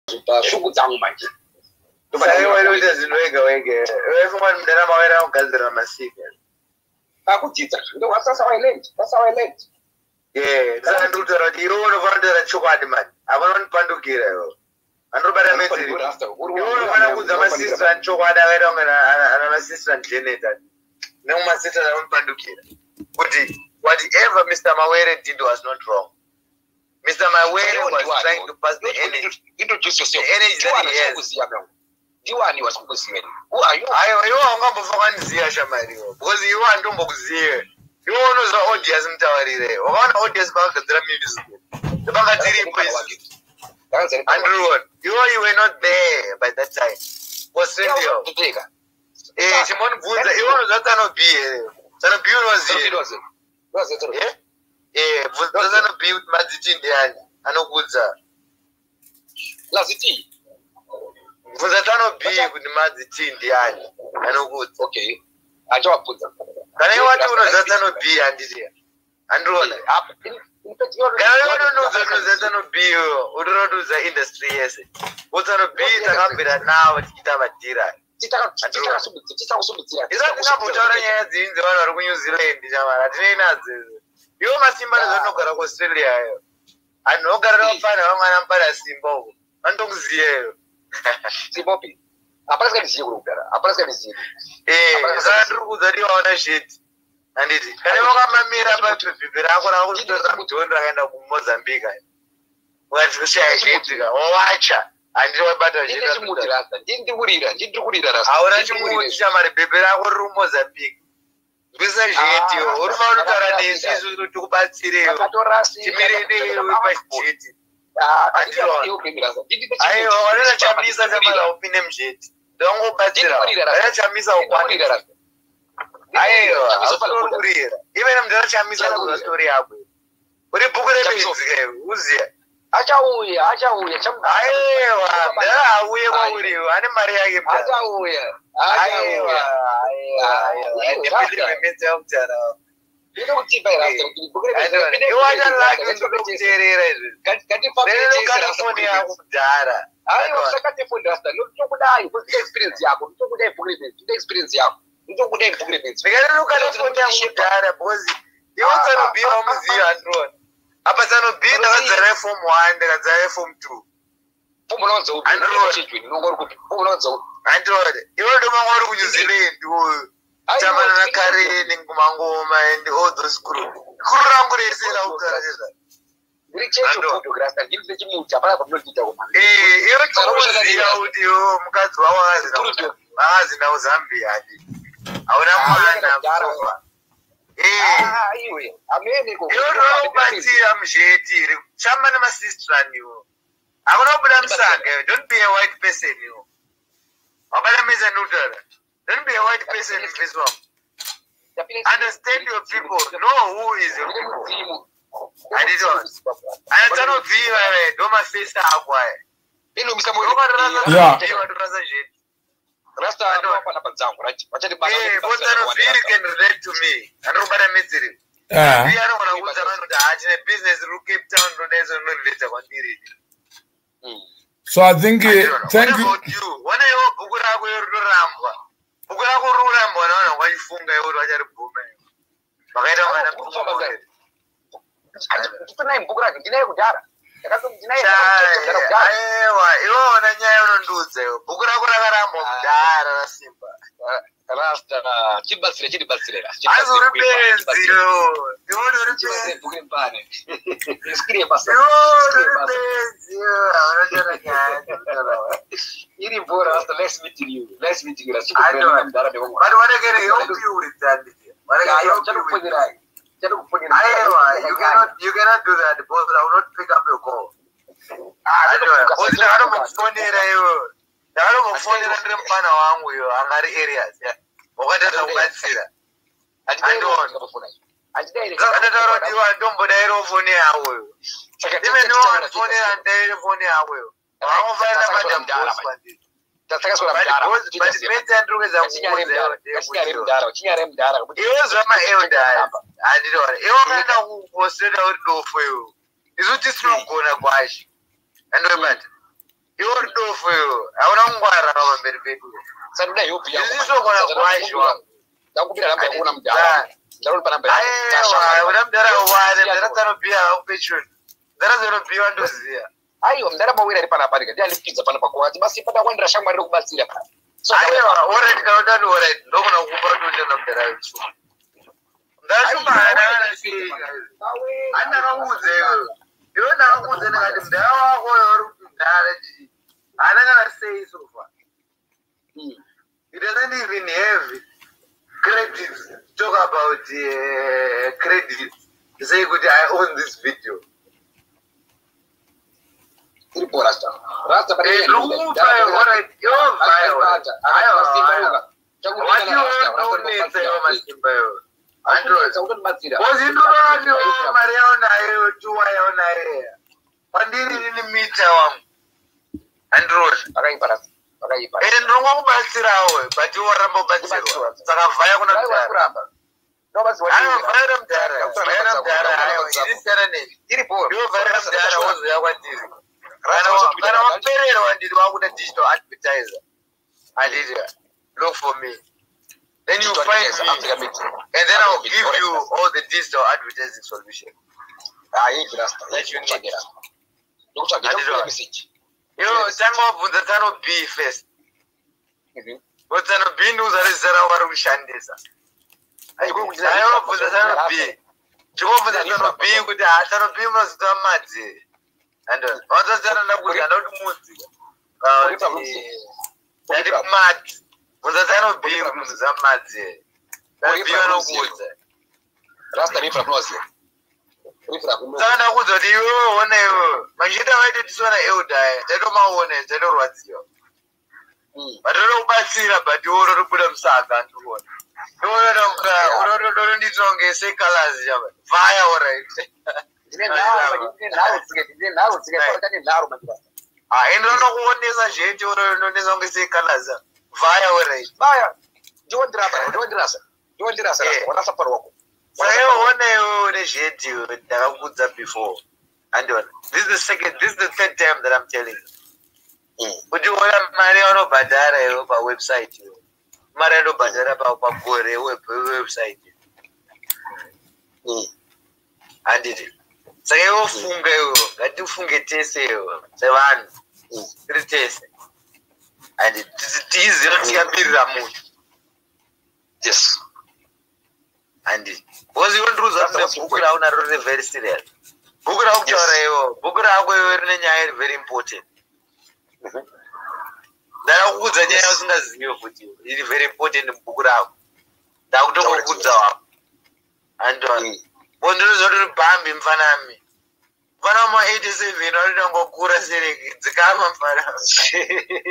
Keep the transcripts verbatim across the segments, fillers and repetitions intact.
shugu dzangu manje. Sai wailoita zvinhu wega wega. Wewe fungwa mudana mawera kugadzira masika. Akudzidza. Ndo wasasa wailent. Wasasa wailent. Yeah, saka ndikutaura kuti iwe unofanira chokwadi mani. Havana kunipandukira iwe. Andobata medziri. Iwe unofanira kuudza masisita chokwadi akaita kunge ana masisita Janet. Nekumasisita anopandukira. Kuti whatever Mister Mawere did was not wrong. Mister Mawere was trying to pass the energy. Introduce yourself. The energy that he has. Diwani was kukuziya. Who are you? Ayo, iwe ungambofananiziya shamari iwe. Because iwe andombokuziya. Iwe unozwa audience mtawarire. Wakaona audience vakagadzira music. Vakatiri please. Andrew, you you were not there by that time. Was radio. Eh, Simon Bunza, iwe unozwa Tano B. Tano B unoziya. Was it? Yeah? Eh, Bunza Tano B madziti ndiani. Anokudza. Laziti. Bunza Tano B kuti madziti ndiani. Anokudza. Okay. Acha wapudza. Kana iwe wati unozwa Tano B handiti. Androna. Kana iwe unozwa unozwa Tano B unorodza industry yese. Tano B takambira nawo tichita madhira. Titaka titaka subudzi, titaka kusubudzira. Isa tingambotaura nyaya dzinzi vanhu vari kuNew Zealand chamara hatinei nadzo. Iwo masimba nezvanogara kuAustralia yo. Anhu ogara vafana vamwe anampara simba uko. Vanotokuziya iyo. Simbopi. Hapana sikaniziye kurugara. Hapana sikaniziye. Eh, saka ndiri kuudza kuti waona shit. Handiti. Kana wakamamira pabhibhi rako rako kutora mudhoni rakaenda kuMozambique. Ukati kushaya kuitika. Wawacha. Handiti wabata zvino. Ndine chimuti rasta. Ndiri kurira. Ndiri kurira rasta. Hauna chimuti chamari bhibhi rako riri kuMozambique. Zvisa zveti. Uri maunogara nesisu kuti tikubatsirewo. Timirei pachijeti. Aiwa, wanaenda chamisa chamara upinde mjeti. Ndongobatsira. Wanaenda chamisa ukwanira. Aiwa, hausori kurira. Iwe namdara chamisa kuza story yako. Uri bhuku rebenzi keyo, uziya. Achauya, achauya. Aiwa, mdara auye kwauriwo. Ane mari yake mdara. Achauya. Aiwa, aiwa. Ndipindire memenzi yakutara. Ino kuti pai rasta kuti bhuku rebenzi. Iwe wachalaki ndikukuteerera izvi. Lero foni yako kudhara. Aiwa, sakate foni rasta. Ndokudai kuti experience yako. Ndokudai bhuku rebenzi. Ndokudai experience yako. Ndokudai bhuku rebenzi. Ndikana ukana foni yako kudhara because iwe Tano B wamuziya Android. Apa Tano B ndakadzara form one ndakadzara form two. Form unonzo upi? Android. Nongori kuti form unonzo upi? Android. Iwe ndo mangori ku New Zealand uyu. Tamana na Karen ngumangoma and all those crew. Crew rangu rese ra ugara cheza. Ndiri checho photographer ndiri chimuti apana pamunotita kuma. Eh, iwe tinoziya kuti mukadzi wawo akazi akazi nawo Zambia ati. Hauna mwana mfungwa. Eh, ah iwe amene ko. Iwe ndo ubatsira mjeti chama na sister niwo. Akuna kubuda msanga, don't be a white person you. Abala meza nutara. Don't be a white person in this one. Understand your people. Know who is your people. I did not. I don't feel like do my face akwaye. Ino misamo. Yeah. Rasta hapa na panzangu, right? Wacha nibana. Eh, both of you can relate to me. Andobara mitsiri. Ah. We are going to go to the business ru Cape Town ro nezo no relate kwa ndiri. Mm. So I think uh, thank you. What about you? Wana yo bhuku rako yororamba. Bhuku rako roramba naona waifunga yo wachari bhume. Vakaita kana bhuku. Ndinai bhuku rake ndinai kudhara. Ndakato ndinai kudhara. Aiwa, iwo ona nyaya unondudza yo. Bhuku rako rakaramba kudhara rasimba. Rasta chibatsire chibatsire. Azuri benzi yo. Iwo uri benzi bhuku mbane. Iskire basa. Iwo uri benzi yo. Anotara nyaya. Iri bora rasta let's meet you. Let's meet you. I know. But what again you you with that. What again you with that. You cannot you cannot do that because I will not pick up your call. I know. Because I don't phone you. I don't phone you ndiri mpana wangu yo angari areas. Wakatata kubatsira. I don't. Zakatata kuti wandombodairo phone yawo yo. Even no phone yandairo phone yawo yo. Vangofanira madam boss. Takasora mdara. But meta ndrukeza kuuza. Chinyare mdara. Iwe zvama eudara. Andinoona. Iwe ukaenda kuposera uri dofo yo. Isu tisinogona kwashi. Andobata. Iwe for you. I don't want to have a baby baby. Saturday you be. This is not going to why you are. That would be a number one. Don't put a number. I would have done a while and that's going to be a picture. There is going to be under here. I am never aware of Panaparica. They are pizza Panapaco. You must see Pata one Rashama Rubasira. So I am already got done with it. No one of the right. That's why I see. I don't know who's there. You don't know who's in the I don't know say so far. It doesn't even have credit. Talk about uh, credit. Say good, I own this video. Rasta. Rasta, but I don't know. What you don't need to know. Android. Was it not you, Mariana, to Iona? What did you meet them? Android. I didn't know about Sirao, but you were about Batsiro. Sarafaya. No, but I am afraid of that. I am there. I didn't tell any. You're very much there. I was there. What did you? I don't very well. Did one with a digital advertiser? I did it. Look for me. Then you find me, and then I'll give you all the digital advertising solution. I let you check it out. Look at the message. You know, time of the time of B first. But then B news is there our Shandesa. I go with the time of the time of B. To go for the time of B with the time of B must do Madzi. And others are not good, are not Mutzi. That is mad. Muzatano bimu muzamaze. Bimu no kuza. Rasta rifra prosi. Rifra kuza. Sana kuza diyo one yo. Majida waite tisona euda. Tedo maone, tedo rwazio. Badoro ubasira badoro rubuda msaka ntuona. Oro ronga, oro oro ndizonge sekalazi jaba. Fire alright. Dine nawo, dine nawo tsike, dine nawo tsike kwa kani nawo majida. Ah, endo no kuoneza jeje oro ndo ndizonge sekalazi. Vaya alright. Vaya. Don't drama, don't drama. Don't drama. What asa parwako. Sayo one one shit you that I put that before. And this is the second, this is the third time that I'm telling you. Would you want Mariano Badara over website you? Mariano Badara about Papore web website. And did it. Sayo funga that you funga tese seven. Three tese. And it is easy. Yes. And it was even true that Bukura are very serious. Bukura Bukura very important. There are goods and yes, it is very important in Bukura. Doctor Bukura. And one resort Bam in Fanami. Panama eighty-seven, I don't go Kura City, the Gaman Pana.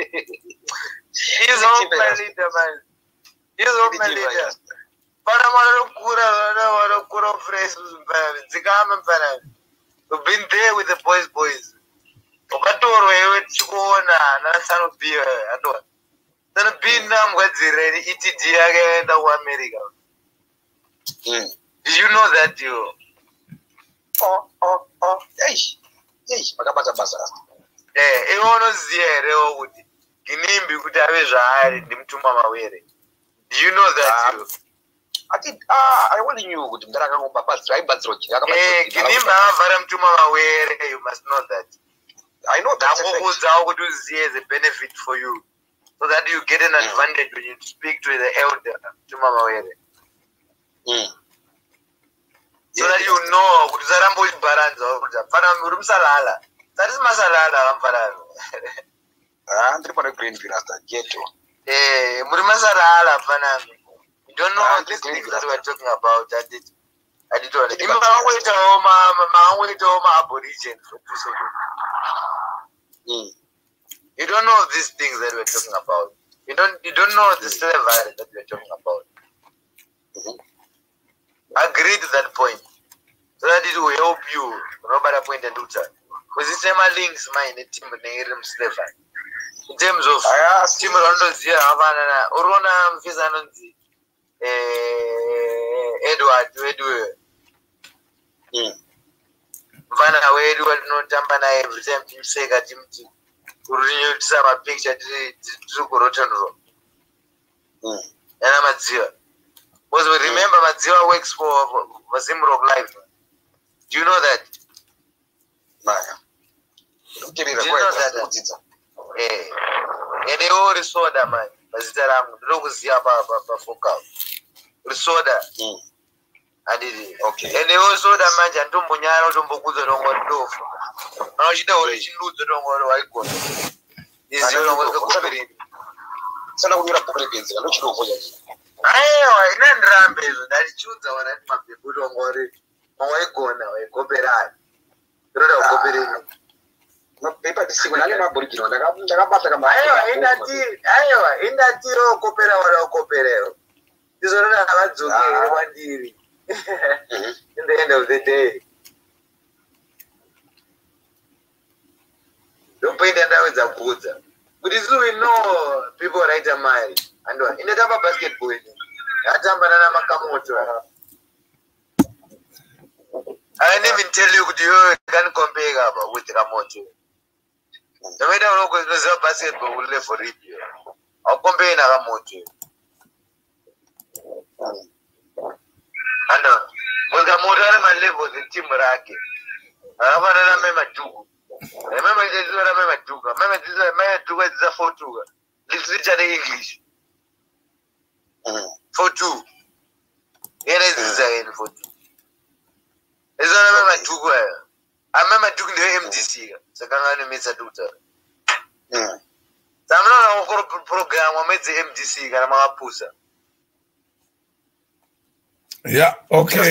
He's all my leader, man. He's all my leader. Panama Kura, Kura Fresh, the Gaman Pana. We've been there with the boys, boys. Okatoro, Chukona, Nasan of beer, and what? Then a bean nam what's the ready, E T G again, the one America. Did you know that you? Oh, oh, oh, hey, hey, Magabata Basa. Eh, it was there, would Ginimbi could have a jar, Dimtuma wearing. Do you know that? Um, I think, ah, I only knew with Dragon Papa's tribal throat. Eh, Ginimba, Varam Tuma wearing, you must know that. I know that was how to see as a benefit for you, so that you get an advantage when you speak to the elder, Tuma wearing. Hmm. So that you know, Zarambo is Baranzo, Panam Salala. That is Masalala, Ampara. I'm the green Pirata, Geto. Eh, Murmasalala, Panam. You don't know what these things that we're talking about. I did. I did all the time. I'm way to home, I'm way to home, Aboriginal for two seconds. You don't know these things that we're talking about. You don't, you don't know the slavery that we're talking about. Agree to that point. So that it will help you, Robert Point and Luther. Because it's my links, mine, the team of the slavery. In terms of Tim Rondo's here, Havana, Orona, Fizanonzi, Edward, Edward. Vanna, Edward, no Tampana, every time Tim Sega, Tim. urinyotisa mapicture tiri tiri kurotonro yana madziva because we remember madziva works for for Zimrock Live. Do you know that? Maya do you know that? Eh ene ori soda man bazita rangu ndokuziya pa pa focal risoda adidi okay ene ori soda manje ndombonyara ndombokuza ndongori ndofu anochida uri chindudzo ndongori waigona izvo ndongori kupiri sana kunyura pokre benzi kana chidofoja aiwa ine ndirambe izvo ndatichudza wanati mabhebu ndongori waigona waigopera ndoda kugopereni mapepa tisiko nale maborigiro ndakabata kama aiwa indati aiwa indati ro kopera wala koperero ndizorona vadzokere kwandiri in the end of the day ndopoenda ndawedza kuudza kuti so we know people write a mile and inotamba basketball ini yatamba nana makamoto I didn't even tell you kuti you can compare kaba with Kamoto. No matter how good the basketball will live for it. I'll compare na Kamoto. And with Kamoto man live with the team raki. I want to remember two. Remember this is what I remember two. Remember this is my two is a four two. This is the English. For two. Here is design for two. Is that I remember two? I remember two the M D C. So can I miss a daughter? Hmm. So I'm not going to program. I made the M D C. I'm a pusa. Yeah. Okay.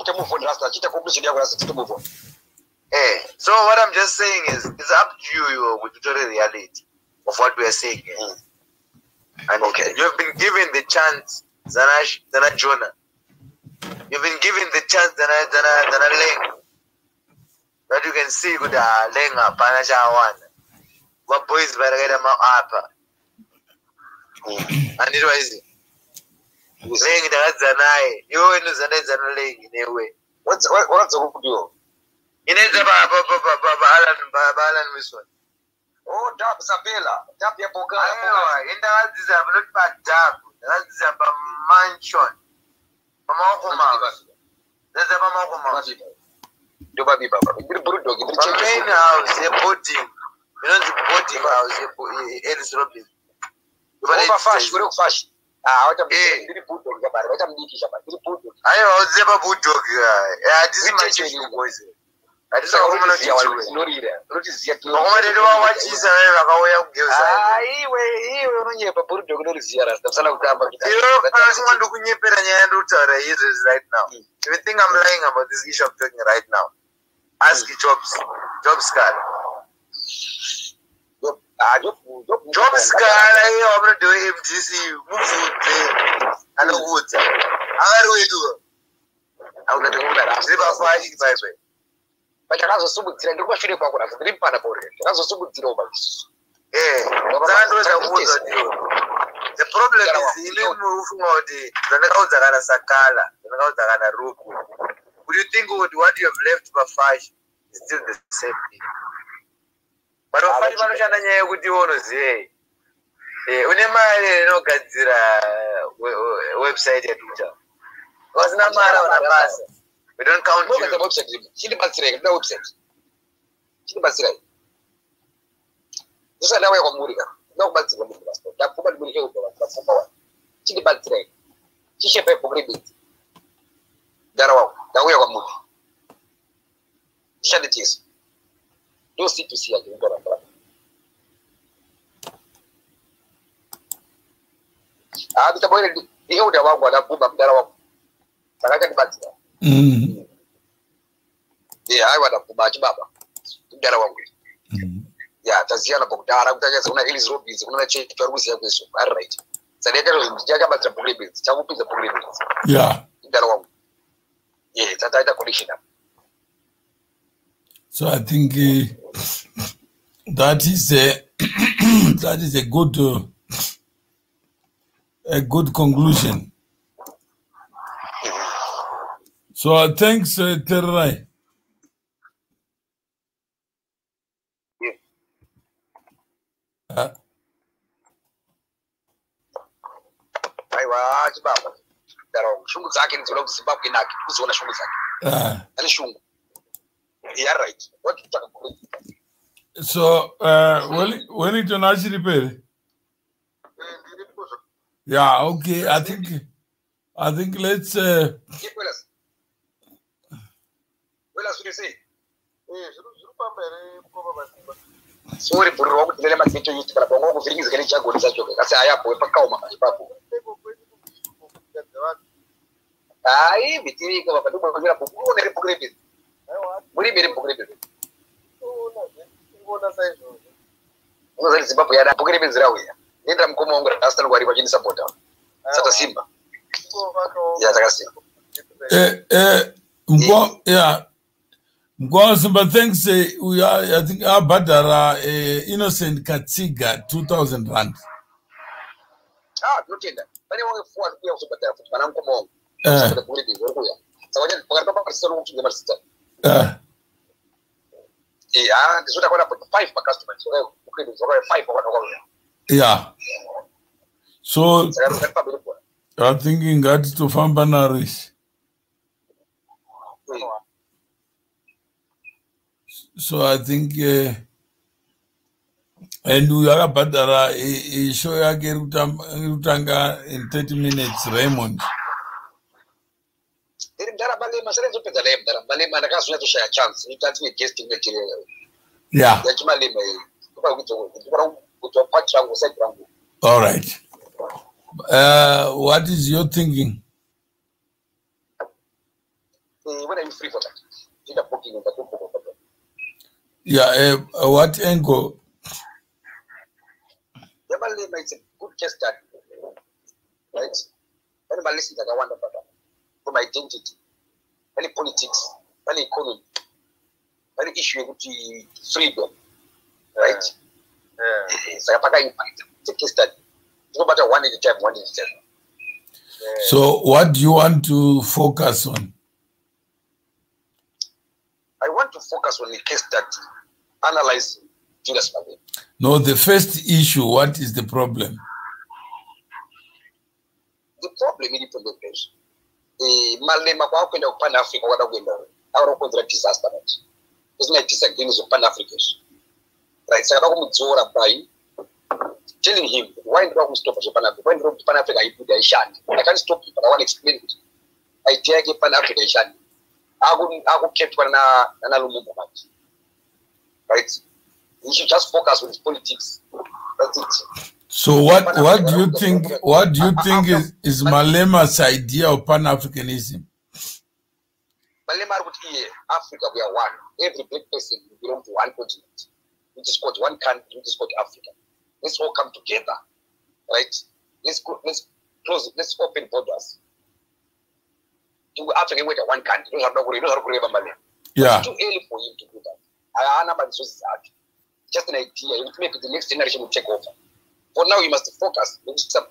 Hey. So what I'm just saying is, it's up to you, you with the reality of what we are saying. Mm. And okay, you've been given the chance, Zanash, Zana Jonah. You've been given the chance that I that I Leng that you can see good Lenga Panashawan. What boys better get them up. And it was Leng that's an eye. You know Zanets and Leng in a way. What's what what's the do? In it about Balan Balan Mission. Oh, Dab Sabela, Dab Yaboga. In the is a not bad dab. That's a mansion. There's a mama. Do baby Baba. You put dog in the main house, a boating. You know the boating house, it is Robin. Over fast, we look fast. Ah, what I'm saying, you put dog about what I'm needing about you put dog. I was never put dog. Yeah, this is my children boys. I just want to see you. No reader. Notice yet. No matter what is a way of giving. Ah, he will only have a put dog. No is here. That's a lot of time. You know, I want to go right now. If you think I'm lying about this issue of talking right now, ask Jobs. Jobs card. Jobs card, I'm going to do M G C. Move to I know what. How do we do it? I'm going to do that. But I was so good. I don't want to about it. I was so good. Eh, the problem is even moving on the Zanaka Sakala, Zanaka Ruku. Would you think what you have left for five is still the same thing? But what you would you want to say? When you no website at Twitter. Was not matter. We don't count you. The website. She didn't say the website. She didn't say. This is how we are no bad to the passport. That woman will help us for power. She did bad today. She should pay for great bit. There are the way of movie. Shed it is. Don't see to see again. Ah, the boy, the older one, what I put up there. But I can back to that. Mm. Yeah, I want to match Baba. Get away. Yeah, Taziana Bogdara, una Elis Robis, una change to Rusia. All right. So they can Jagabas the Polybits, Chamupi the Polybits. Yeah. Get away. Yeah, that's a condition. So I think uh, that is a that is a good uh, a good conclusion. So uh, thanks, uh, Terrai. Uh, aiwa chibaba daro shungu zake nizolo kuzimbabwe nake kuziona shungu zake uh, ani shungu yeah right what you talk about so uh when when it on actually pay yeah okay I think I think let's uh well as well as you say eh zuru pambere kuba sorry por rogo dele mas que eu para bongo com filhos que ele já gosta de jogar. Assim aí apoio para calma mais papo. Aí me tira que vai para tu para virar pouco, não é pouco repito. Muri bem pouco repito. Não sei se papo ia dar pouco repito zerau ia. Entra como um grasta no guarda de sapota. Sata Simba. Já tá assim. eh eh mbo yeah Because, but thanks, uh, we are, I think, our Badara, uh, Innocent Katsiga, two thousand rand. Ah, not yet. Anyone for the also better, but I'm come on. Uh, So I didn't forget about the solution to the master. uh, Yeah, this is what I put five per customer. So okay, so five for one. yeah. So, I'm thinking that to Fambanaris. So I think, uh, and we are Badara, a show Rutanga in thirty minutes, Raymond. Yeah. All right. Uh, what is your thinking? When are you free for that? Yeah, uh, what angle? It's a good case study, right? Anybody listen that I wonder about that. From identity, any politics, any economy, any issue with the freedom, right? It's like a it's a case study. No matter one at a time, one at a time. So, what do you want to focus on? I want to focus on the case study, analyze Julius Malema. No, the first issue, what is the problem? The problem in the implementation. The Malema kwa kwenda Pan Africa wada kwenda. Aura kwenda disaster match. It's not disagreements with Pan Africans. Right? So I want to by telling him why don't we stop for Pan Africa? Why don't Pan Africa you put a shan? I can't stop you, but I want to explain it. I dare get Pan Africa shan. I would I would keep one na na Lumumba match. Right? You should just focus on his politics. That's it. So what what do you think what do you think is, is Malema's idea of Pan-Africanism? Malema would hear Africa we are one. Every black person belongs to one continent. We just got one country, we just got Africa. Let's all come together. Right? Let's go let's close let's open borders. To Africa we are one country. We have no we don't have to Malema. Yeah. It's too early for him to do that. I understand this just an idea. You make the next generation will take over. For now, you must focus.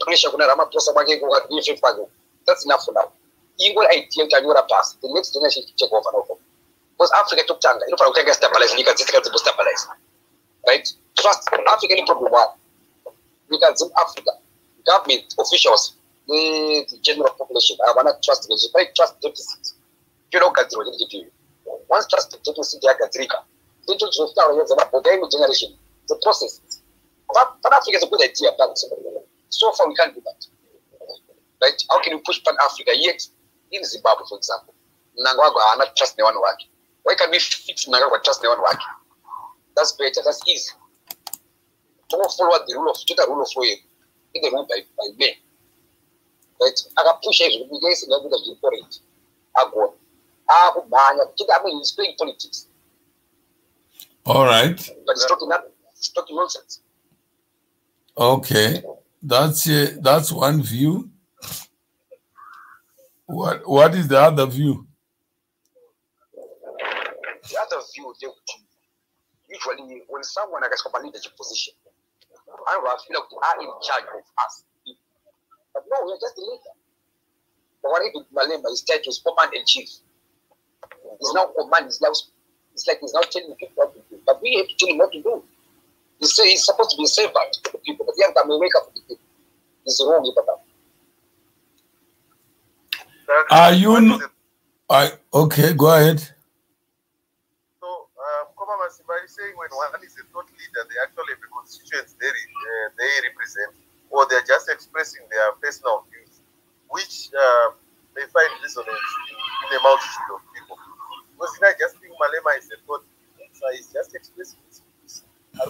That's enough for now. Equal idea can you pass. The next generation to take over. Because Africa took time. You know, for Africa stabilize, you can just stabilize. Right? Trust African problem. You can see Africa, government officials, the, the general population. I want to trust them. You trust deficit. You don't get the once trust the deficit, they are trigger. The generation, the process. Pan Africa is a good idea, but so far we can't do that. Right? How can you push Pan Africa yet in Zimbabwe, for example? Nangagwa are not trust the one work. Why can we fix Nangagwa trust the one work? That's better, that's easy. To follow the rule of the rule of law in the rule by, by me. Right? I can push it with guys in the good important. I go. I go man, I mean it's playing politics. All right. But it's talking that it's talking nonsense. Okay. That's uh, that's one view. What what is the other view? The other view, usually when someone has a leadership position, I feel like they are in charge of us. But no, we are just the leader. But what if Malema is tied to his command in chief? He's now command, he's now it's like he's now telling people what to do. But we have to tell him what to do. He's, he's supposed to be a servant for the people, but he has to wake up for the people. It's wrong, Papa. Are you? I okay. Go ahead. So, Koma Masimba is saying when one is a thought leader, they actually have a constituents they uh, they represent, or they're just expressing their personal views, which uh, they find resonance in, in a multitude of people. Because I just think Malema is a thought leader, so he's just expressing his views.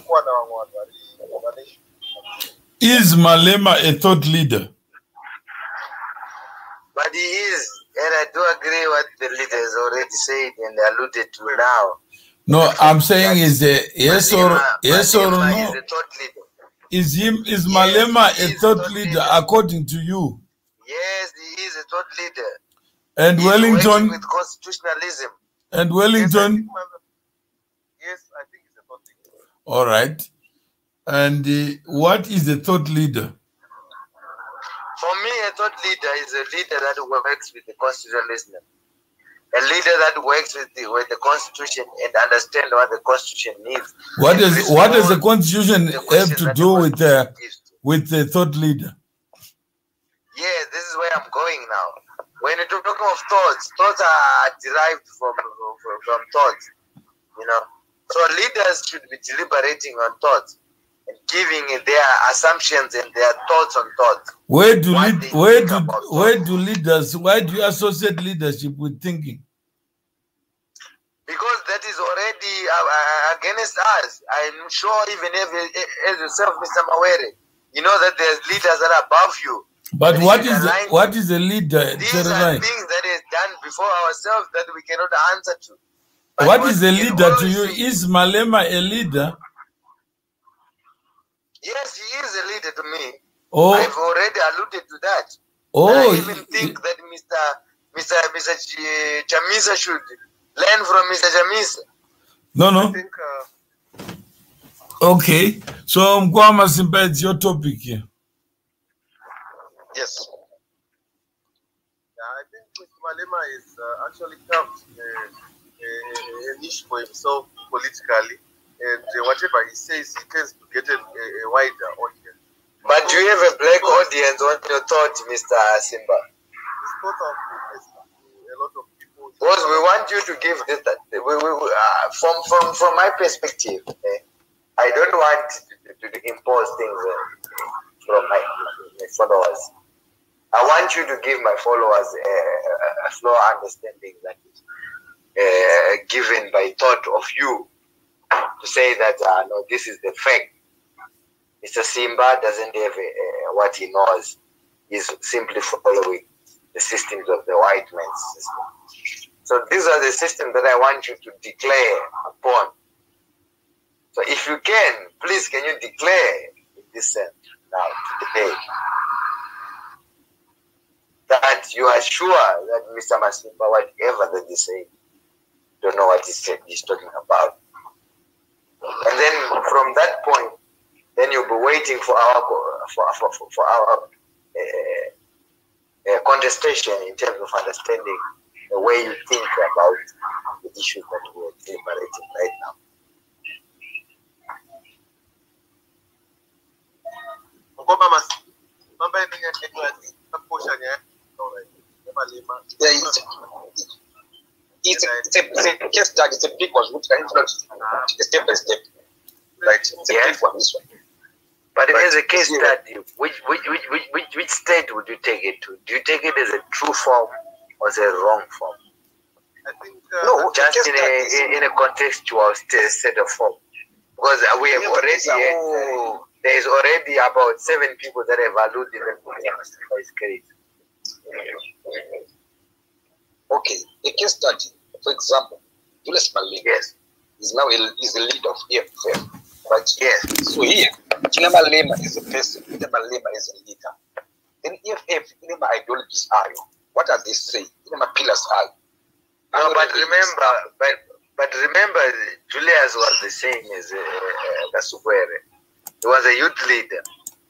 Is Malema a thought leader? But he is, and I do agree what the leaders already said and alluded to now. No, I'm saying is a yes or Malema, yes Malema or no? Is a thought leader. Is him is Malema yes, a thought leader, leader according to you? Yes, he is a thought leader. And He's Wellington with constitutionalism. And Wellington. Yes, I think he's a thought leader. All right. And uh, what is a thought leader? For me, a thought leader is a leader that works with the constitutionalism. A leader that works with the, with the Constitution and understand what the Constitution needs. What does what does the Constitution the have to do with the with the thought leader? Yes, this is where I'm going now. When you're talking of thoughts, thoughts are derived from from, from thoughts. You know, so leaders should be deliberating on thoughts and giving their assumptions and their thoughts on thoughts. Where do lead, where do where do leaders why do you associate leadership with thinking? Because that is already uh, against us. I'm sure even if, as yourself, Mister Mawere, you know that there's leaders that are above you. But what is the, what is a leader? These are right. things that is done before ourselves that we cannot answer to. But what is a leader to you? Is Malema a leader? Yes, he is a leader to me. Oh. I've already alluded to that. Oh, and I even think that Mister Mister Mister Chamisa should learn from Mister Chamisa. No, no. I think, uh... Okay. So, Mkwama Simba, it's your topic here. Yes. Yeah, I think Mister Malema is uh, actually carved uh, a niche for himself politically. And uh, whatever he says, he tends to get a, a, a wider audience. But do you have a black audience on your thought, Mister Simba? His thoughts are a lot of people. Because we want you to give this. That, we, we, uh, from from from my perspective, eh, I don't want to, to, to impose things uh, from my, my followers. I want you to give my followers a, a, a slow understanding that is uh, given by thought of you. To say that uh, no, this is the fact. Mister Simba doesn't have a, a, what he knows. He's simply following the systems of the white man's system. So these are the systems that I want you to declare upon. So if you can, please can you declare in this sense now today that you are sure that Mister Masimba, whatever that he say, don't know what he's, he's talking about. And then from that point, then you'll be waiting for our for for, for, for our uh, uh, contestation in terms of understanding the way you think about the issues that we're deliberating right now. Yeah, it's, it's, a, it's, a, it's a case study, it's a big one, which can influence step by step. Right? It's a yeah. big one, this one. But right. As a case study, which, which, which, which, which, which state would you take it to? Do you take it as a true form or as a wrong form? I think uh, no, just in a, in, in a contextual set of form. Because we have already had, uh, there is already about seven people that have alluded that his case. Okay, a case study, for example, Julius Malema yes. is now a, is the leader of E F F, right? Yes. So here, Julius Malema is a person, Julius Malema is a leader. Then E F F, Julius ideologies are, what are they saying? Julius pillars are. No, but remember, but but remember, Julius was the same as uh, Kasubwere. He was a youth leader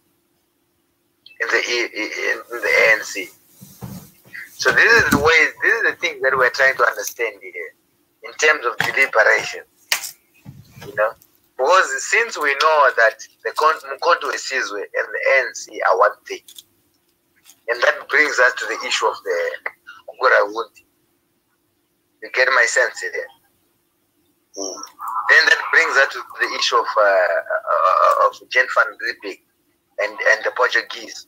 in the in the A N C. So this is the way, this is the thing that we're trying to understand here in terms of deliberation. You know, Because since we know that the Mkhonto weSizwe and the A N C are one thing, and that brings us to the issue of the Gukura Wundi. You get my sense here? Mm. Then that brings us to the issue of uh, uh, of Jan van Riebeeck and and the Portuguese.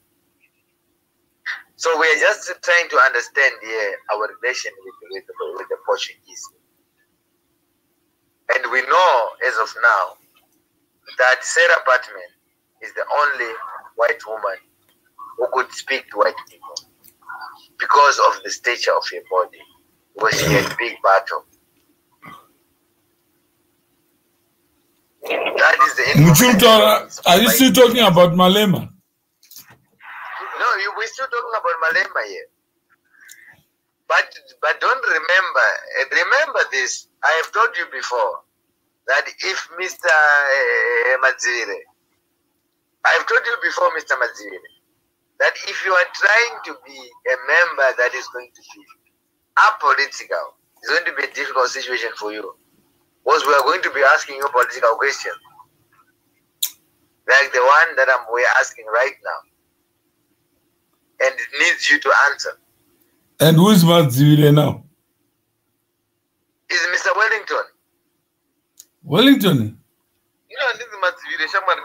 So we are just trying to understand here our relation with, with, with the Portuguese. And we know as of now that Sarah Baartman is the only white woman who could speak to white people because of the stature of her body, because she had big battle. That is the Muchuntora, are you still talking about Malema? No, you, we're still talking about Malema here. But but don't remember, remember this. I have told you before that if Mister Uh, Madzivire, I have told you before, Mister Madzivire, that if you are trying to be a member that is going to be apolitical, it's going to be a difficult situation for you. Because we are going to be asking you political questions, like the one that I'm we're asking right now, and it needs you to answer. And who is Madzivire now? Is Mister Wellington. Wellington? You know, this is Madzivire.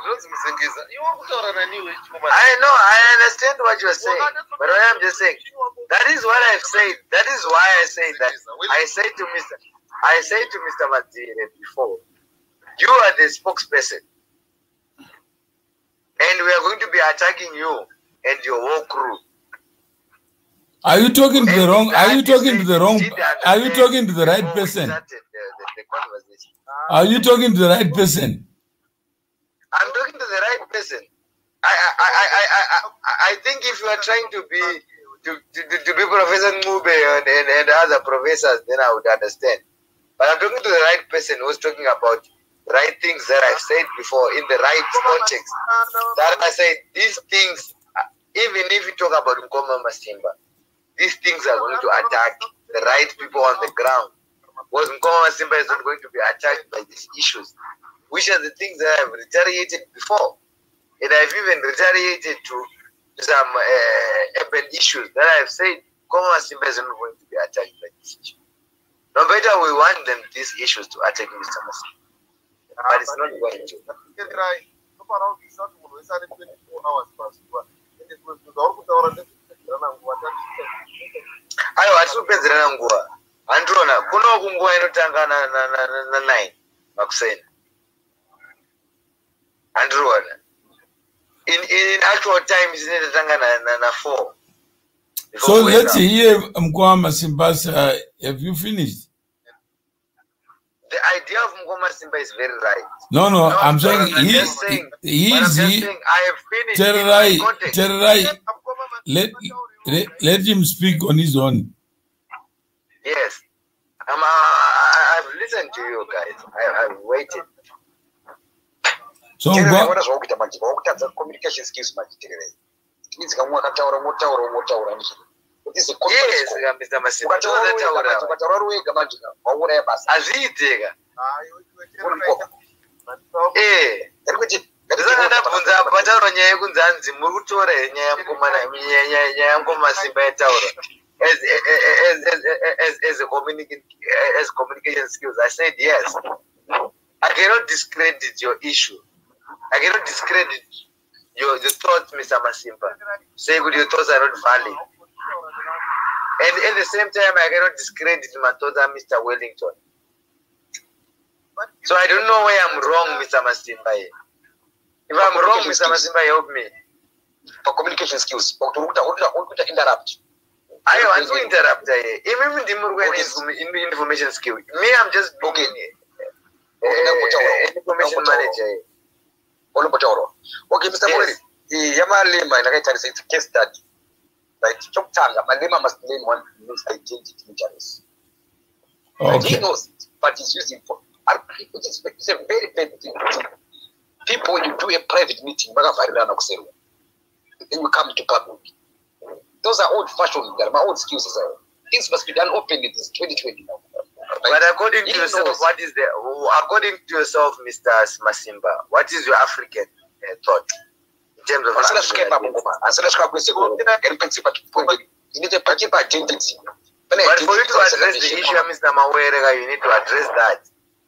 I know, I understand what you are saying, but I am just saying that is what I've said. That is why I say that. I say to Mister I say to Mister Madzivire before, you are the spokesperson, and we are going to be attacking you and your whole crew. Are you talking to the wrong? Are you talking to the wrong? Are you talking to the right person? Are you talking to the right person? I'm talking to the right person. I I I I I, I think if you are trying to be to to, to be Professor Mube and, and, and other professors, then I would understand. But I'm talking to the right person who's talking about the right things that I've said before in the right context. That I said these things, even if you talk about Mkhoma Masimba, these things are going to attack the right people on the ground. Because Mkhoma Masimba is not going to be attacked by these issues, which are the things that I've retaliated before. And I've even retaliated to some uh, urban issues that I've said Mkhoma Masimba is not going to be attacked by these issues. No matter we want them these issues to attack Mister Masimba, but it's not going to. Ayo atupenzerana nguwa. Androna kuno kunguwa inotanga na na na na nine makuseni. Androna. In in actual time zinetanga na na na four. So let's hear Mkhoma Masimba. Uh, have you finished? The idea of Mkhoma Masimba is very right. No, no, no I'm saying I'm he, saying, he is he. saying, I have finished. Terai, Terai, let, let let him speak on his own. Yes, I'm, uh, I, I've listened to you guys. I, I've waited. So what is wrong with the communication skills? It means that one tower, one tower, one tower. This is yes, Mister Masimba. Azitega. Eh, ndizakada bvunza patauro nyaya yekunzanzi muri kutora nyaya yamkomana nyaya yamkomana Masimba yataura as as as as a communication as communication skills. I said yes. I cannot discredit your issue. I cannot discredit your the thoughts, Mister Masimba. Say good, your thoughts are not valid. And at the same time, I cannot discredit my thoughts, Mister Wellington. So I don't know where I'm wrong, Mister Masimba. If I'm wrong, Mister Masimba, help me. For communication skills, interrupt. I want to interrupt. Even the information skill. Me, I'm just being uh, information manager. Okay, Mister Moreri, Yamalema, it's a case study. Right? Malema must learn one means identity injuries. Okay. He knows it, but he's using for it's a very bad thing. People, when you do a private meeting, then you come to public. Those are old fashioned, my old skills. Things must be done openly. This is twenty twenty now. But according to he yourself, knows. What is the according to yourself, Mister Masimba, what is your African uh, thought in terms of African identity? But for you to address the issue, Mister Mawerega, you need to address that.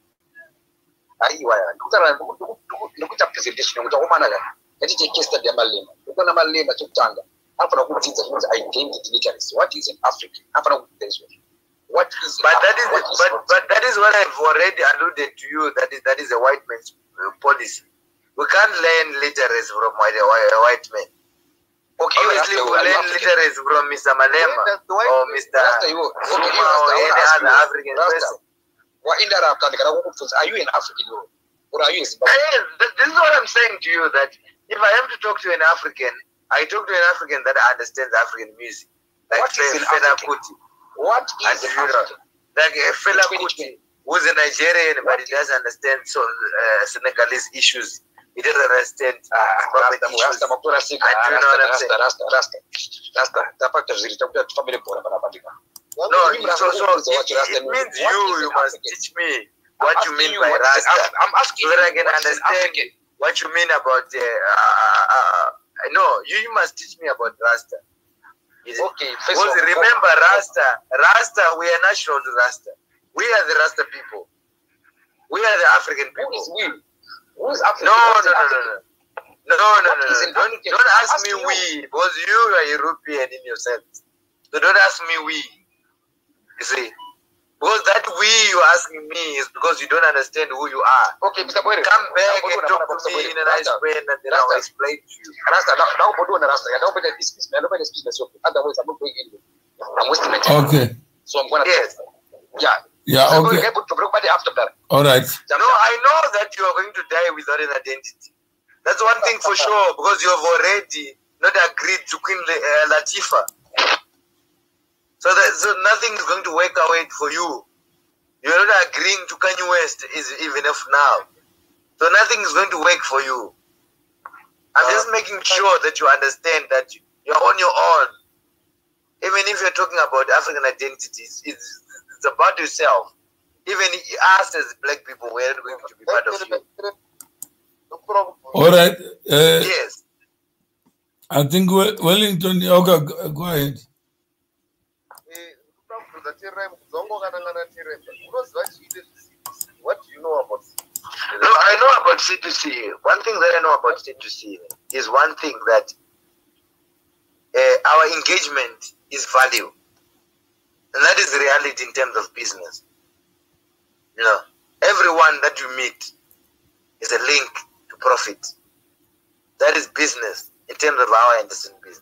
What is an African? What is but that is what is but, but that is what I've already alluded to you. That is that is a white man's policy. We can't learn literacy from white, white men. Okay, obviously we learn literacy from Mister Malema or Mister Zuma or any other African person. What interrupt? Are you an African or are you? This is what I'm saying to you. That if I have to talk to an African, I talk to an African that understands African music. Like what is an African? What is an African? Like a Fela Kuti, who's a Nigerian, but he doesn't understand so uh, Senegalese issues. He doesn't understand uh, Rasta, Rasta, Rasta, Rasta, Rasta, Rasta, Rasta. No, so, so it, it means you, you must teach me what you mean by Rasta. I'm asking so that I can understand what you mean about the. Uh, uh, no, you, you must teach me about Rasta. Okay, because remember, Rasta, Rasta, we are natural to Rasta. We are the Rasta people. We are the African people. Who is we? Who is African? No, no, no, no, no. No, no, no, no. Don't, don't ask me we, because you are European in yourself. So don't ask me we. You see? Because that we you're asking me is because you don't understand who you are. Okay, Mister Boyre, come back and talk to me in a nice way and then I'll explain to you. Rasta, now we're doing Rasta. I don't put this business. I don't put this business. Otherwise, I'm not going in. I'm wasting my time. Okay. So I'm going to. Yes. Yeah. Yeah, okay. After that. All right. No, I know that you are going to die without an identity. That's one thing for sure, because you have already not agreed to Queen uh, Latifah. So that so nothing is going to work out for you. You're not agreeing to Kanye West is even if now. So nothing is going to work for you. I'm uh, just making sure that you understand that you're on your own. Even if you're talking about African identities, it's, it's about yourself. Even us as black people, we're not going to be part of you. All right. Uh, yes. I think Wellington, okay, go ahead. What do you know about C two C? No, I know about C two C. One thing that I know about C two C is one thing that uh, our engagement is value. And that is the reality in terms of business. You know, everyone that you meet is a link to profit. That is business in terms of our understand business.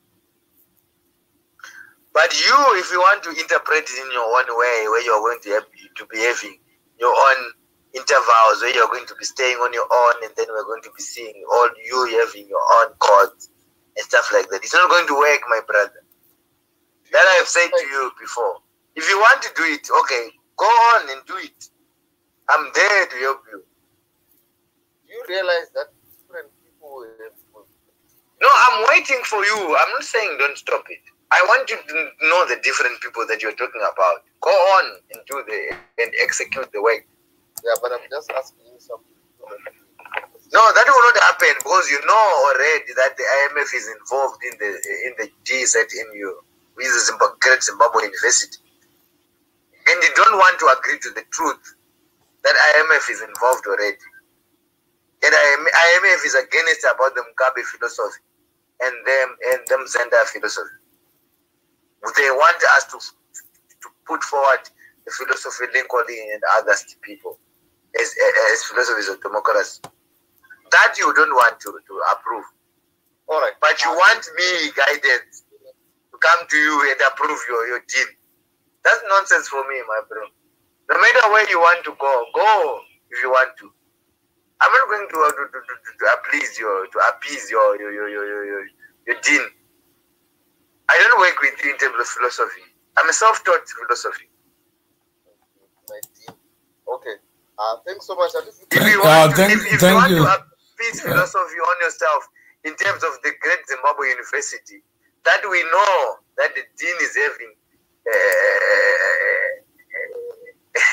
But you, if you want to interpret it in your own way, where you're going to, have, to be having your own intervals, where you're going to be staying on your own, and then we're going to be seeing all you having your own codes and stuff like that. It's not going to work, my brother. That I've said to you before. If you want to do it, okay, go on and do it. I'm there to help you. You realize that different people have... No, I'm waiting for you. I'm not saying don't stop it. I want you to know the different people that you're talking about. Go on and do the and execute the work. Yeah, but I'm just asking you something. No, that will not happen because you know already that the I M F is involved in the in the G Z N U, which is the Great Zimbabwe University, and you don't want to agree to the truth that I M F is involved already. And I M F is against about the Mugabe philosophy and them and them Zenda philosophy. They want us to to put forward the philosophy of Lincoln and other people as, as philosophies of democracy. That you don't want to, to approve. All right. But you want me, guidance, to come to you and approve your, your deal. That's nonsense for me, my bro. No matter where you want to go, go if you want to. I'm not going to to, to, to, to appease your to appease your your your your, your, your dean. I don't work with you in terms of philosophy. I'm a self-taught philosophy. My dean. Okay. Uh, thanks so much. If you want, uh, to, thank, if, if thank you want you. to appease philosophy on yourself in terms of the Great Zimbabwe University, that we know that the dean is having uh,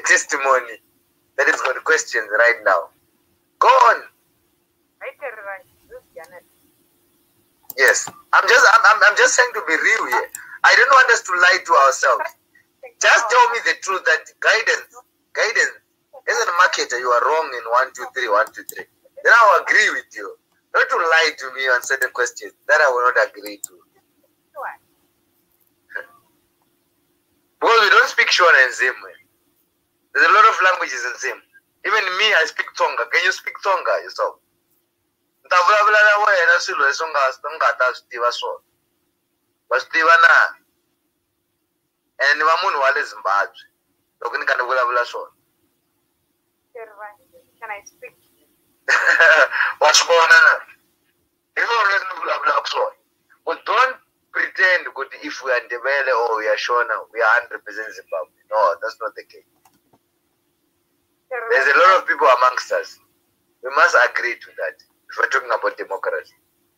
testimony that has got questions right now. Go on. Yes, I'm just I'm, I'm I'm just saying to be real here. I don't want us to lie to ourselves. Just tell me the truth that guidance, guidance, as a marketer, you are wrong in one, two, three, one, two, three. Then I will agree with you. Not to lie to me on certain questions that I will not agree to. Because we don't speak Shona and Zim. There's a lot of languages in Zim. Even me, I speak Tonga. Can you speak Tonga yourself? And can I speak? What's going on? But don't pretend good if we are Ndebele or we are Shona, we are one hundred percent Zimbabwe. No, that's not the case. There's a lot of people amongst us. We must agree to that if we're talking about democracy.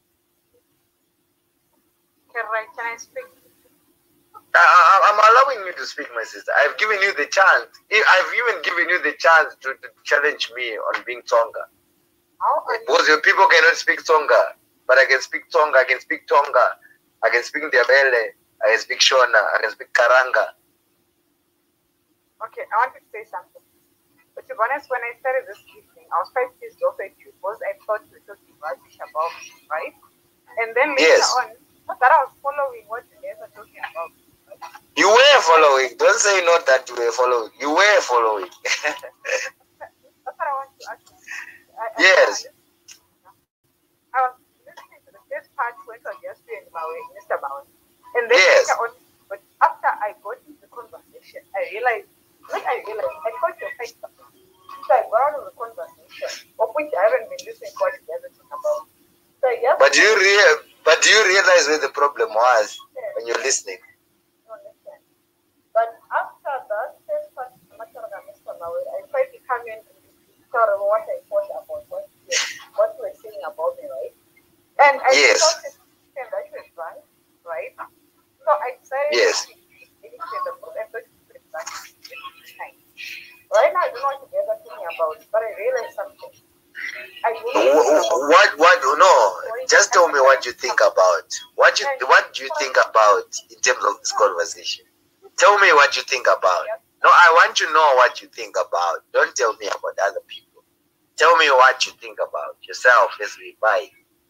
Can I speak? I, I'm allowing you to speak, my sister. I've given you the chance. I've even given you the chance to, to challenge me on being Tonga. Because your people cannot speak Tonga, but I can speak Tonga, I can speak Tonga, I can speak Ndebele, I can speak Shona, I can speak Karanga. Okay, I want to say something. But to be honest, when I started this evening, I was quite pissed off at you because I thought we were talking rubbish about me, right? And then later yes. on, not that I was following what you guys are talking about. You were following. Don't say not that you were following. You were following. That's what I want to ask you. I, I, yes. I was listening to the first part when I was just doing Mister Maui. And then yes. later on, but after I got into the conversation, I realized, what I realized, I thought your face was so I got out of the conversation, of which I haven't been listening to what you guys are talking about. So I guess. But do you real, but do you realize where the problem was yeah. when you're listening? But after that, first part of Mister Maui, I tried to come in and tell them what I thought about what you, what you were saying about me, right? And I yes. thought that you were right, right? So I decided yes. to edit the book and put it back. Right now, I don't know what you guys are thinking about, but I realized something. I what, what, no, just tell me what you think about. What you, what do you think about in terms of this conversation? Tell me what you think about. No, I want to know what you think about. Don't tell me about other people. Tell me what you think about yourself as we buy.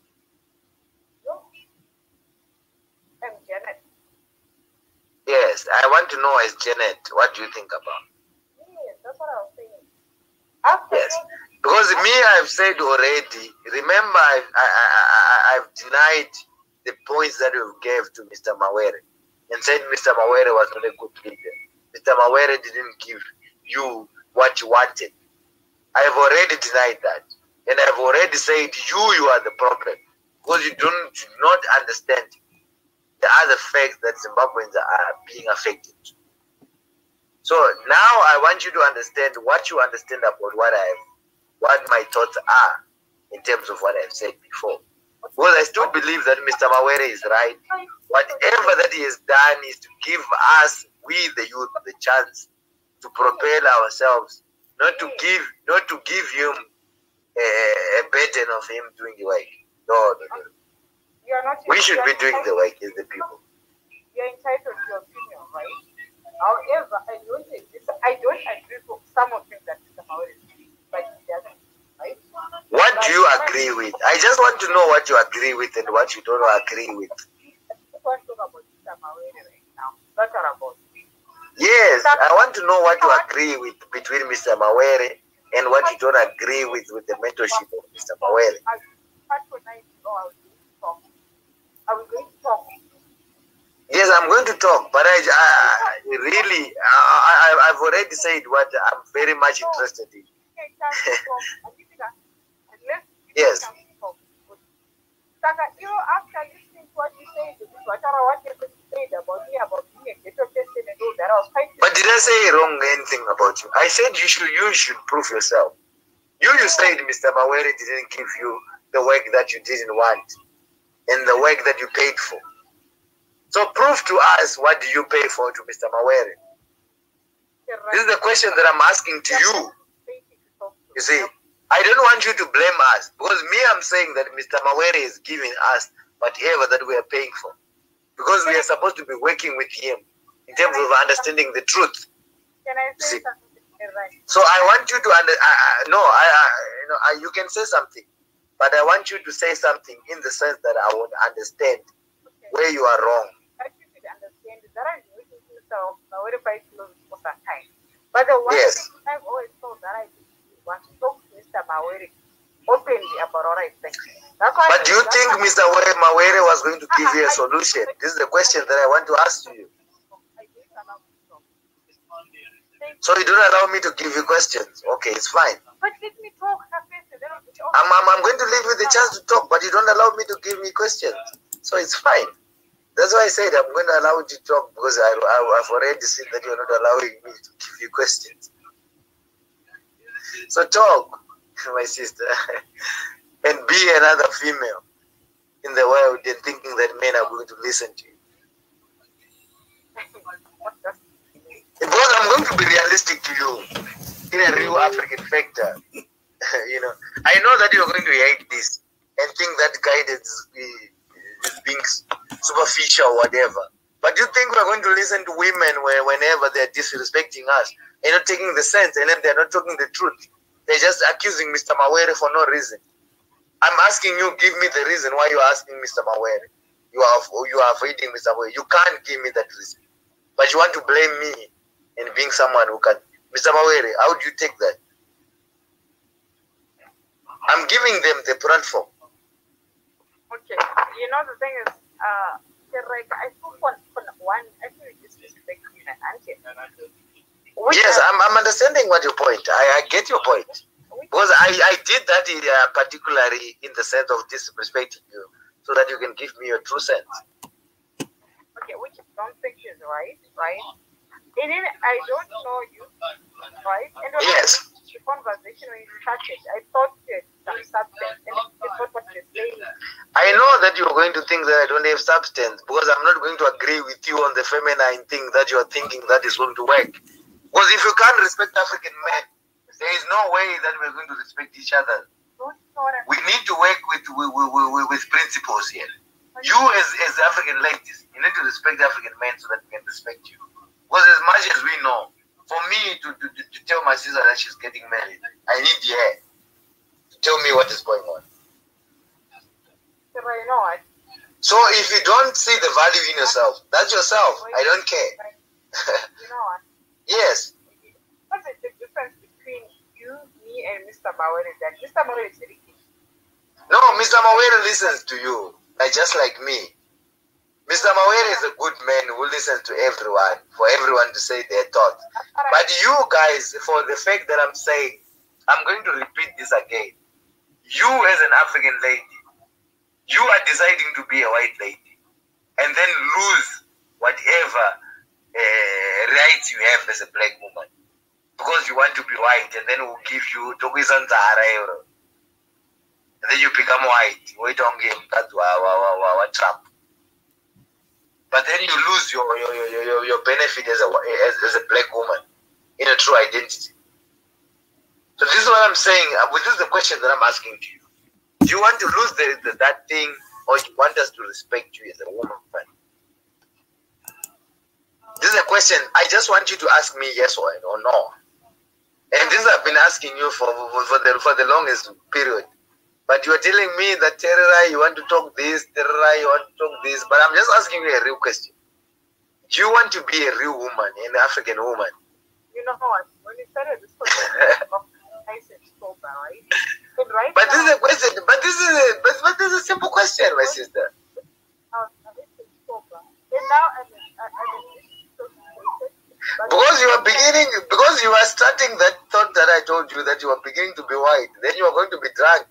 I'm Janet. Yes, I want to know as Janet, what do you think about? Yes, that's what I was saying. After yes, because me, I've said already. Remember, I've, I, I, I, I've denied the points that you gave to Mister Mawere and said Mister Mawere was not a good leader. Mister Mawere didn't give you what you wanted. I have already denied that. And I've already said you, you are the problem. Because you don't do not understand the other facts that Zimbabweans are being affected. So now I want you to understand what you understand about what I have, what my thoughts are in terms of what I've said before. Because I still believe that Mister Mawere is right. Whatever that he has done is to give us, we the youth, the chance to propel ourselves, not to give, not to give him a, a burden of him doing the work. No, no, no. You're not, we should be doing the work as the people. You're entitled to your opinion, right? However, I don't I don't agree with some of things that Mister Mawere is doing, but he doesn't, right? What do you agree with? I just want to know what you agree with and what you don't agree with. I want to talk about Mister Mawere right now. That's what I'm about. Yes, I want to know what you agree with between Mister Mawere and what you don't agree with with the mentorship of Mister Mawere. Are we going to talk? Yes, I'm going to talk, but I, I really, I, I, I've already said what I'm very much interested in. Yes. You know, after listening to what you said, what you said about me, about me, and get your person and all that, I was quite. But did I say wrong anything about you? I said you should, you should prove yourself. You, you said Mister Mawere didn't give you the work that you didn't want and the work that you paid for. So prove to us, what do you pay for to Mister Mawere? This is the question that I'm asking to you. You see, I don't want you to blame us because me, I'm saying that Mister Mawere is giving us whatever that we are paying for because we are supposed to be working with him in terms of understanding the truth. Can I say something? So I want you to under. I, I, no, I, I, you know, I, you can say something, but I want you to say something in the sense that I would understand okay. where you are wrong. I think you understand that I'm waiting for myself. I would have close for some time. But the one yes. thing I've always thought that I want to talk to Mister Mawere openly about all right things. But do you think Mister Mawere was going to give you a solution? This is the question that I want to ask you. So you don't allow me to give you questions. Okay, it's fine. But let me talk. I'm, I'm, I'm going to leave you the chance to talk, but you don't allow me to give me questions. So it's fine. That's why I said I'm going to allow you to talk because I, I, I've already seen that you're not allowing me to give you questions. So talk, my sister, and be another female in the world and thinking that men are going to listen to you. Because I'm going to be realistic to you in a real African factor. You know, I know that you're going to hate this and think that guidance is being superficial or whatever. But you think we're going to listen to women whenever they're disrespecting us and not taking the sense and then they're not talking the truth? They're just accusing Mister Mawere for no reason. I'm asking you, give me the reason why you're asking Mister Mawere. You are, you are avoiding Mister Mawere. You can't give me that reason. But you want to blame me and being someone who can. Mister Mawere, how do you take that? I'm giving them the platform. Okay. You know, the thing is, uh, I think one, one I think disrespect women, auntie. Yes, I'm, I'm understanding what your point. I, I get your point. Because I, I did that in, uh, particularly in the sense of disrespecting you, so that you can give me your true sense. Okay, which I don't think is right, right? And then I don't know you, right? And when yes. The conversation when you started, I thought you had some substance, and it's not what you're saying. I know that you're going to think that I don't have substance, because I'm not going to agree with you on the feminine thing that you're thinking that is going to work. Because if you can't respect African men, there is no way that we're going to respect each other. We need to work with with, with, with principles here. You as, as African ladies, you need to respect African men so that we can respect you. Because as much as we know, for me to, to, to tell my sister that she's getting married, I need her to tell me what is going on. So if you don't see the value in yourself, that's yourself. I don't care. You know what? Yes. What's the difference between you, me, and Mister Mawere? That Mister Mawere is very key. No, Mister Mawere listens to you, like just like me. Mister Mawere is a good man who listens to everyone, for everyone to say their thoughts. But you guys, for the fact that I'm saying, I'm going to repeat this again. You as an African lady, you are deciding to be a white lady and then lose whatever uh, rights you have as a black woman because you want to be white, and then we'll give you and then you become white. Wait on game, that's what Trump. But then you lose your your, your, your benefit as a, as, as a black woman in a true identity. So this is what I'm saying. This is the question that I'm asking to you. Do you want to lose the, the, that thing, or you want us to respect you as a woman? This is a question. I just want you to ask me yes or, or no. And this I've been asking you for, for, for, the, for the longest period. But you are telling me that Terra, you want to talk this, Terra, you want to talk this. But I'm just asking you a real question. Do you want to be a real woman, an African woman? You know what? When you started this question, I said sober, right? But, right but now, this is a question. But this is a but, but this is a simple question, my sister. I said sober. And now I'm I'm because you are beginning, because you are starting that thought that I told you that you are beginning to be white, then you are going to be drunk.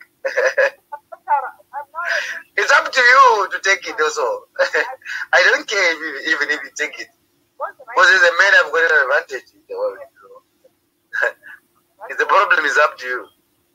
It's up to you to take it also. I don't care if you, even if you take it. Because as a man, I've got an advantage in the world. If the problem is up to you.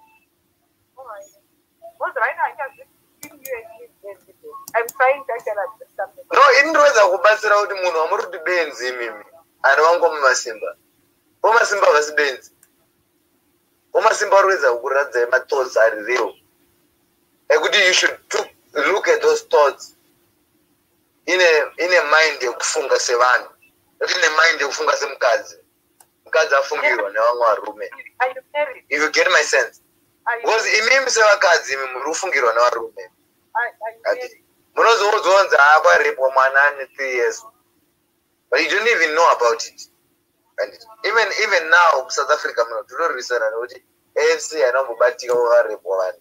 I'm trying to understand something. No, in the way that we pass around the moon, I'm going to be in Zimimi. I don't want to Masimba. Uma simba vasibenzi. Uma simba rweza ukuradza ema thoughts are real. Ekuti you should look at those thoughts in a in a mind yokufunga sevanhu. In a mind yokufunga semukadzi. Mukadzi afungirwa nevamwe varume. If you get my sense. Because imimi sevakadzi imi muri kufungirwa nevarume. Munozozonza apa repo mwana ane three years. But you don't even know about it. And even even now, South Africa, no, to do research and A N C, I know about you over report.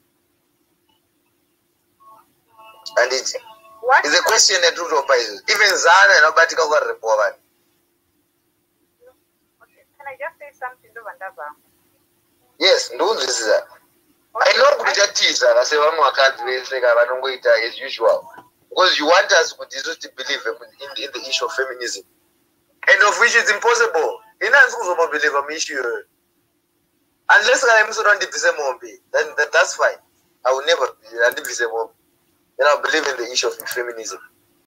And it is a question that to do even Zana and nobody over report. Can I just say something to Vandava? Yes, no, this is a. I know that teaser. I say one more can't say I don't wait as usual because you want us to believe in, in the issue of feminism. And of which is impossible. In answer to believe an issue. Unless I am surrounded with the movie, then that, that's fine. I will never be surrounded with the movie. Then I'll believe in the issue of feminism.